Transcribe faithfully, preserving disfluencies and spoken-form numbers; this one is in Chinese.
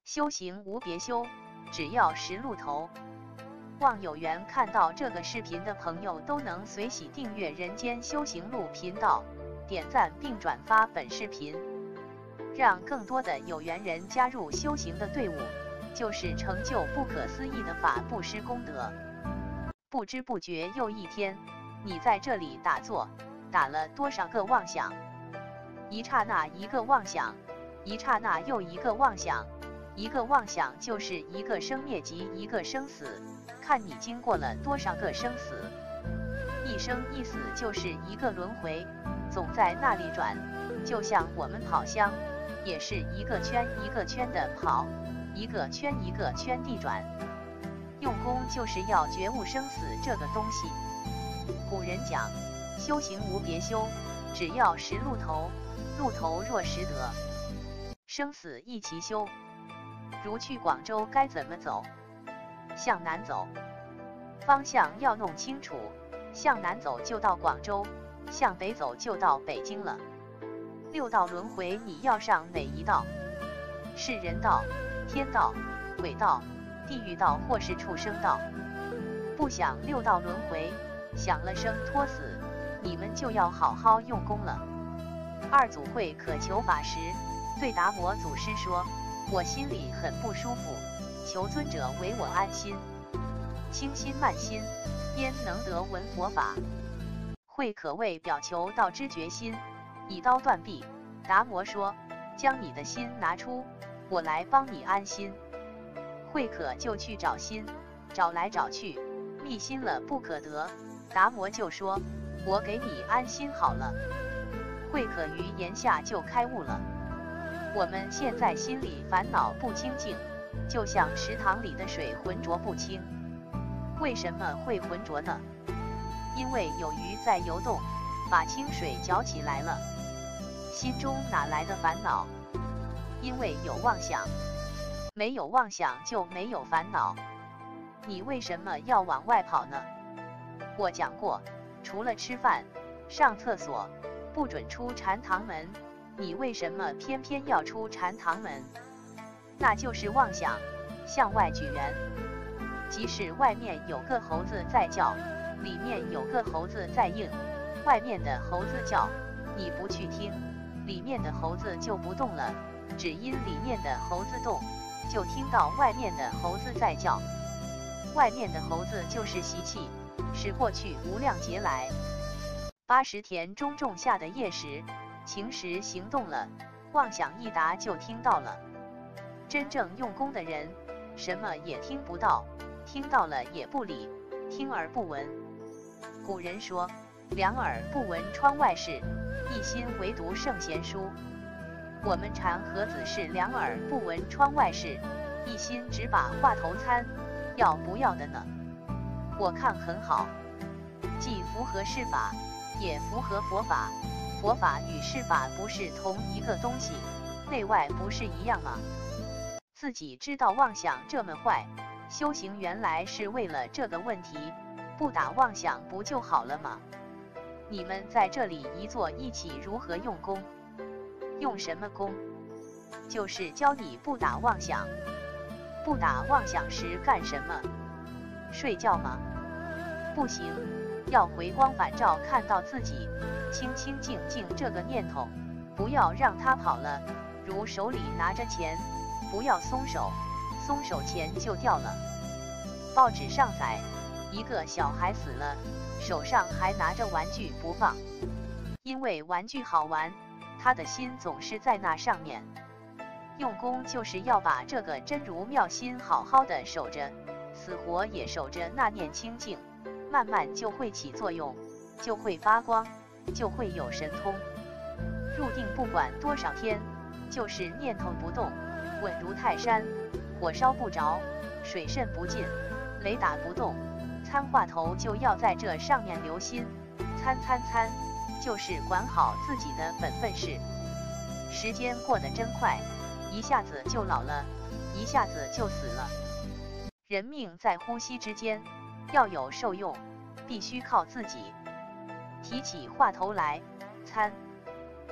修行无别修，只要识路头。望有缘看到这个视频的朋友都能随喜订阅人间修行路频道，点赞并转发本视频，让更多的有缘人加入修行的队伍，就是成就不可思议的法布施功德。不知不觉又一天，你在这里打坐，打了多少个妄想？一刹那一个妄想，一刹那又一个妄想，一个妄想就是一个生灭及一个生死，看你经过了多少个生死。一生一死就是一个轮回，总在那里转，就像我们跑香，也是一个圈一个圈的跑，一个圈一个圈地转。用功就是要觉悟生死这个东西。古人讲，修行无别修，只要识路头，路头若识得，生死一齐修。如去广州该怎么走？向南走，方向要弄清楚，向南走就到广州，向北走就到北京了。六道轮回你要上哪一道？是人道、天道、鬼道、地狱道或是畜生道？不想六道轮回，想了生托死，你们就要好好用功了。二祖慧渴求法时，对达摩祖师说，我心里很不舒服，求尊者为我安心。轻心慢心，焉能得闻佛法？慧可谓表求道之决心，以刀断臂。达摩说，将你的心拿出，我来帮你安心。慧可就去找心，找来找去，觅心了不可得。达摩就说，我给你安心好了。慧可于言下就开悟了。我们现在心里烦恼不清净，就像池塘里的水浑浊不清。为什么会浑浊呢？因为有鱼在游动，把清水搅起来了。心中哪来的烦恼？因为有妄想。没有妄想就没有烦恼。你为什么要往外跑呢？我讲过，除了吃饭、上厕所，不准出禅堂门。你为什么偏偏要出禅堂门？那就是妄想，向外举人。即使外面有个猴子在叫，里面有个猴子在应，外面的猴子叫，你不去听，里面的猴子就不动了，只因里面的猴子动，就听到外面的猴子在叫。外面的猴子就是习气，是过去无量劫来八十田中种下的业时，情时行动了，妄想一达就听到了。真正用功的人，什么也听不到，听到了也不理，听而不闻。古人说，两耳不闻窗外事，一心唯读圣贤书。我们禅和子是两耳不闻窗外事，一心只把话头参，要不要的呢？我看很好，既符合世法，也符合佛法。佛法与世法不是同一个东西，内外不是一样吗？自己知道妄想这么坏，修行原来是为了这个问题，不打妄想不就好了吗？你们在这里一坐一起如何用功？用什么功？就是教你不打妄想。不打妄想时干什么？睡觉吗？不行，要回光返照看到自己，清清静静这个念头，不要让它跑了。如手里拿着钱，不要松手，松手钱就掉了。报纸上载，一个小孩死了，手上还拿着玩具不放，因为玩具好玩，他的心总是在那上面。用功就是要把这个真如妙心好好的守着，死活也守着那念清净，慢慢就会起作用，就会发光，就会有神通。入定不管多少天，就是念头不动，稳如泰山，火烧不着，水渗不进，雷打不动。参话头就要在这上面留心，参参参，就是管好自己的本分事。时间过得真快，一下子就老了，一下子就死了。人命在呼吸之间，要有受用，必须靠自己。提起话头来，参。